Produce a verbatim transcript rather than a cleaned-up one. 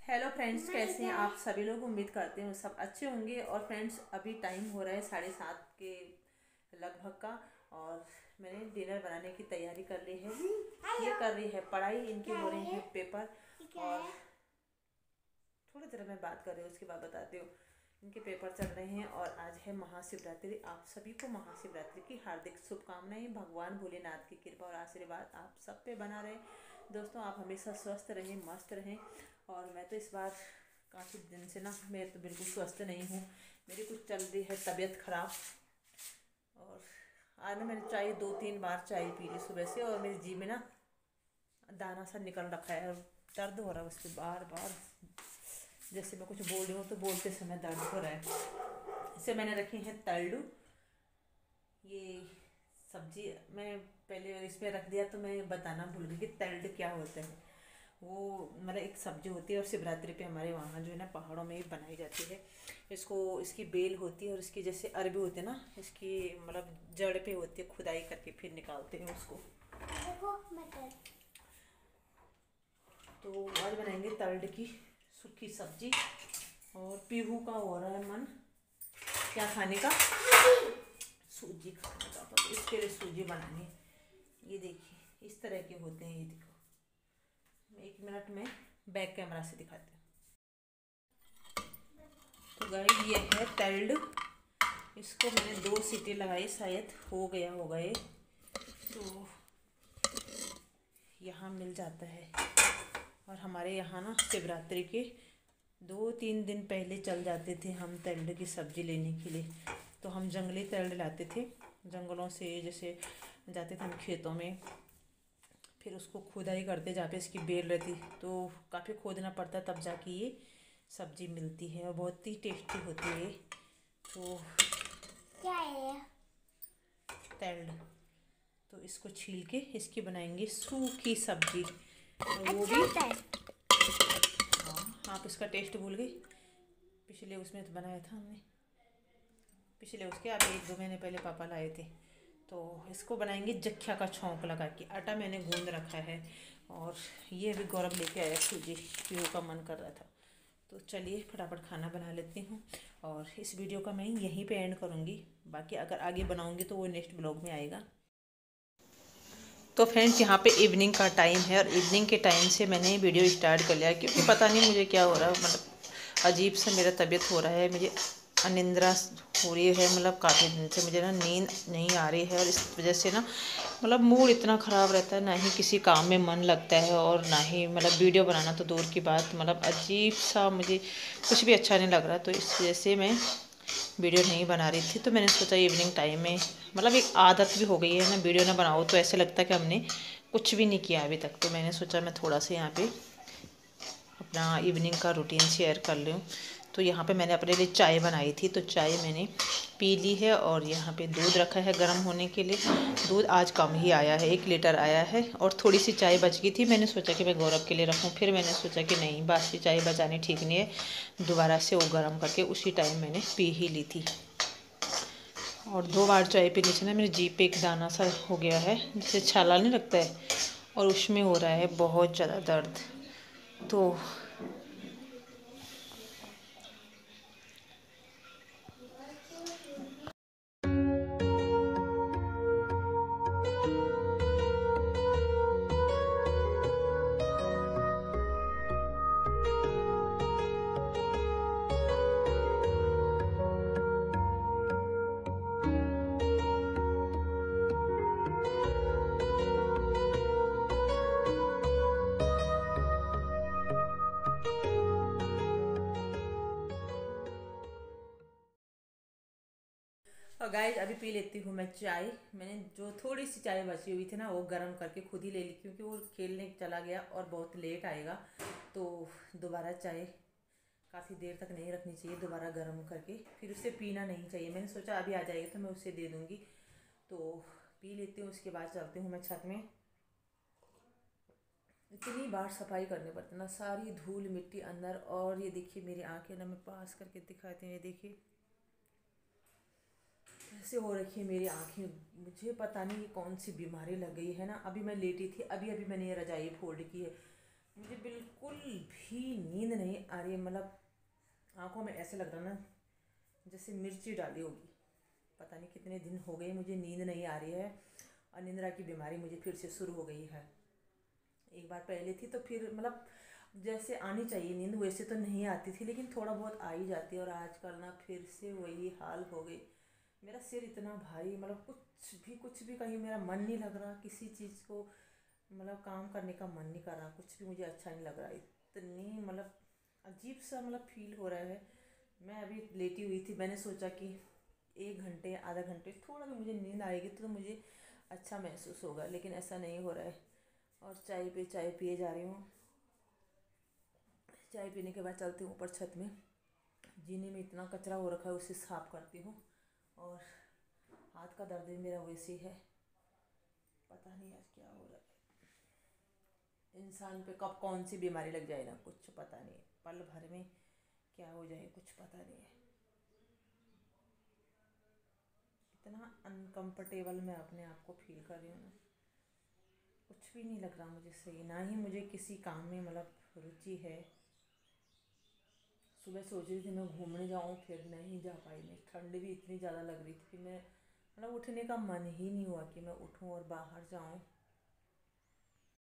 Hello friends, कैसे हैं आप सभी लोग। उम्मीद करते हैं सब अच्छे होंगे। और फ्रेंड्स, अभी टाइम हो रहा है साढ़े सात के लगभग का, और मैंने डिनर बनाने की तैयारी कर ली है। ये कर रही है पढ़ाई, इनके हो रहे हैं पेपर। और थोड़ी देर में बात कर रही हूँ, उसके बाद बताती हूँ। इनके पेपर चल रहे हैं और आज है महाशिवरात्रि। आप सभी को महाशिवरात्रि की हार्दिक शुभकामनाएं। भगवान भोलेनाथ की कृपा और आशीर्वाद आप सब पे बना रहे। दोस्तों, आप हमेशा स्वस्थ रहें, मस्त रहें। और मैं तो इस बार काफ़ी दिन से ना, मैं तो बिल्कुल स्वस्थ नहीं हूँ। मेरी कुछ चल रही है तबीयत खराब। और आज ना मैंने चाय दो तीन बार चाय पी ली सुबह से, और मेरी जीभ में ना दाना सा निकल रखा है और दर्द हो रहा है उस पर बार बार। जैसे मैं कुछ बोल रही हूँ तो बोलते समय दर्द हो रहा है। इसे मैंने रखी है तल्लू। ये सब्जी मैं पहले इसमें रख दिया, तो मैं बताना भूल गई कि तल्लू क्या होता है। वो मतलब एक सब्जी होती है, और शिवरात्रि पे हमारे वहाँ जो है ना पहाड़ों में बनाई जाती है। इसको इसकी बेल होती है, और इसकी जैसे अरबी होते हैं ना, इसकी मतलब जड़ पे होती है, खुदाई करके फिर निकालते हैं उसको। तो आज बनाएंगे तल्ड की सूखी सब्जी। और पीहू का हो रहा है मन क्या खाने का, सूजी खाने का। तो इसके लिए सूजी बनानी है। ये देखिए इस तरह के होते हैं। ये देखो, मैं एक मिनट में बैक कैमरा से दिखाती हूँ। तो गाइस, ये है तल्ड। इसको मैंने दो सीटी लगाई, शायद हो गया होगा ये। तो यहाँ मिल जाता है। और हमारे यहाँ ना शिवरात्रि के दो तीन दिन पहले चल जाते थे हम तल्ड की सब्ज़ी लेने के लिए। तो हम जंगली तल्ड लाते थे जंगलों से, जैसे जाते थे हम खेतों में। फिर उसको खुदाई करते जहाँ पे इसकी बेल रहती, तो काफ़ी खोदना पड़ता तब जाके ये सब्ज़ी मिलती है, और बहुत ही टेस्टी होती है। तो क्या है तल्ड। तो इसको छील के इसकी बनाएंगे सूखी सब्जी। और वो भी हाँ, आप इसका टेस्ट भूल गई। पिछले उसमें तो बनाया था हमने, पिछले उसके अभी एक दो महीने पहले पापा लाए थे। तो इसको बनाएंगे जख्या का छौंक लगा के। आटा मैंने गूंद रखा है, और ये अभी गौरव लेके आया सूजी, पीहू का मन कर रहा था। तो चलिए फटाफट खाना बना लेती हूँ। और इस वीडियो का मैं यहीं पे एंड करूँगी। बाकी अगर आगे बनाऊँगी तो वो नेक्स्ट ब्लॉग में आएगा। तो फ्रेंड्स, यहाँ पे इवनिंग का टाइम है, और इवनिंग के टाइम से मैंने वीडियो स्टार्ट कर लिया, क्योंकि पता नहीं मुझे क्या हो रहा है। मतलब अजीब सा मेरा तबीयत हो रहा है, मुझे अनिंद्रा हो रही है। मतलब काफ़ी दिन से मुझे ना नींद नहीं आ रही है, और इस वजह से ना मतलब मूड इतना ख़राब रहता है, ना ही किसी काम में मन लगता है, और ना ही मतलब वीडियो बनाना तो दूर की बात। मतलब अजीब सा मुझे कुछ भी अच्छा नहीं लग रहा। तो इस वजह से मैं वीडियो नहीं बना रही थी। तो मैंने सोचा इवनिंग टाइम में, मतलब एक आदत भी हो गई है ना, वीडियो ना बनाओ तो ऐसे लगता है कि हमने कुछ भी नहीं किया अभी तक। तो मैंने सोचा मैं थोड़ा सा यहाँ पे अपना इवनिंग का रूटीन शेयर कर लूँ। तो यहाँ पे मैंने अपने लिए चाय बनाई थी, तो चाय मैंने पी ली है। और यहाँ पे दूध रखा है गर्म होने के लिए। दूध आज कम ही आया है, एक लीटर आया है, और थोड़ी सी चाय बच गई थी। मैंने सोचा कि मैं गौरव के लिए रखूँ, फिर मैंने सोचा कि नहीं, बासी चाय बचानी ठीक नहीं है, दोबारा से वो गर्म करके उसी टाइम मैंने पी ही ली थी। और दो बार चाय पीने से ना मेरी जीभ पे एक दाना सा हो गया है, जिससे छाला नहीं लगता है, और उसमें हो रहा है बहुत ज़्यादा दर्द। तो और गाइस, अभी पी लेती हूँ मैं चाय। मैंने जो थोड़ी सी चाय बची हुई थी ना, वो गर्म करके खुद ही ले ली, क्योंकि वो खेलने चला गया और बहुत लेट आएगा। तो दोबारा चाय काफ़ी देर तक नहीं रखनी चाहिए, दोबारा गर्म करके फिर उसे पीना नहीं चाहिए। मैंने सोचा अभी आ जाएगी तो मैं उसे दे दूँगी। तो पी लेती हूँ, उसके बाद चलती हूँ मैं छत में। इतनी बार सफाई करनी पड़ती ना, सारी धूल मिट्टी अंदर। और ये देखिए मेरी आंखें ना, मैं पास करके दिखाती हूँ, ये देखिए ऐसे हो रखी है मेरी आंखें। मुझे पता नहीं कौन सी बीमारी लग गई है ना। अभी मैं लेटी थी, अभी अभी मैंने ये रजाई फोल्ड की है, मुझे बिल्कुल भी नींद नहीं आ रही है। मतलब आंखों में ऐसे लग रहा ना जैसे मिर्ची डाली होगी। पता नहीं कितने दिन हो गए मुझे नींद नहीं आ रही है और निंद्रा की बीमारी मुझे फिर से शुरू हो गई है। एक बार पहले थी तो फिर मतलब जैसे आनी चाहिए नींद वैसे तो नहीं आती थी, लेकिन थोड़ा बहुत आ ही जाती है। और आजकल ना फिर से वही हाल हो गई। मेरा सिर इतना भारी, मतलब कुछ भी कुछ भी कहीं मेरा मन नहीं लग रहा किसी चीज़ को, मतलब काम करने का मन नहीं कर रहा, कुछ भी मुझे अच्छा नहीं लग रहा। इतनी मतलब अजीब सा मतलब फील हो रहा है। मैं अभी लेटी हुई थी, मैंने सोचा कि एक घंटे आधा घंटे थोड़ा भी मुझे नींद आएगी तो मुझे अच्छा महसूस होगा, लेकिन ऐसा नहीं हो रहा है। और चाय पे चाय पिए जा रही हूँ। चाय पीने के बाद चलती हूँ ऊपर छत में। जीने में इतना कचरा हो रखा है उसे साफ करती हूँ। और हाथ का दर्द भी मेरा वैसे ही है। पता नहीं आज क्या हो रहा है। इंसान पे कब कौन सी बीमारी लग जाए ना कुछ पता नहीं, पल भर में क्या हो जाए कुछ पता नहीं है। इतना अनकंफर्टेबल मैं अपने आप को फील कर रही हूँ ना, कुछ भी नहीं लग रहा मुझे सही, ना ही मुझे किसी काम में मतलब रुचि है। सुबह सोच रही थी मैं घूमने जाऊँ, फिर नहीं जा पाई मैं। ठंड भी इतनी ज़्यादा लग रही थी कि मैं मतलब उठने का मन ही नहीं हुआ कि मैं उठूँ और बाहर जाऊँ।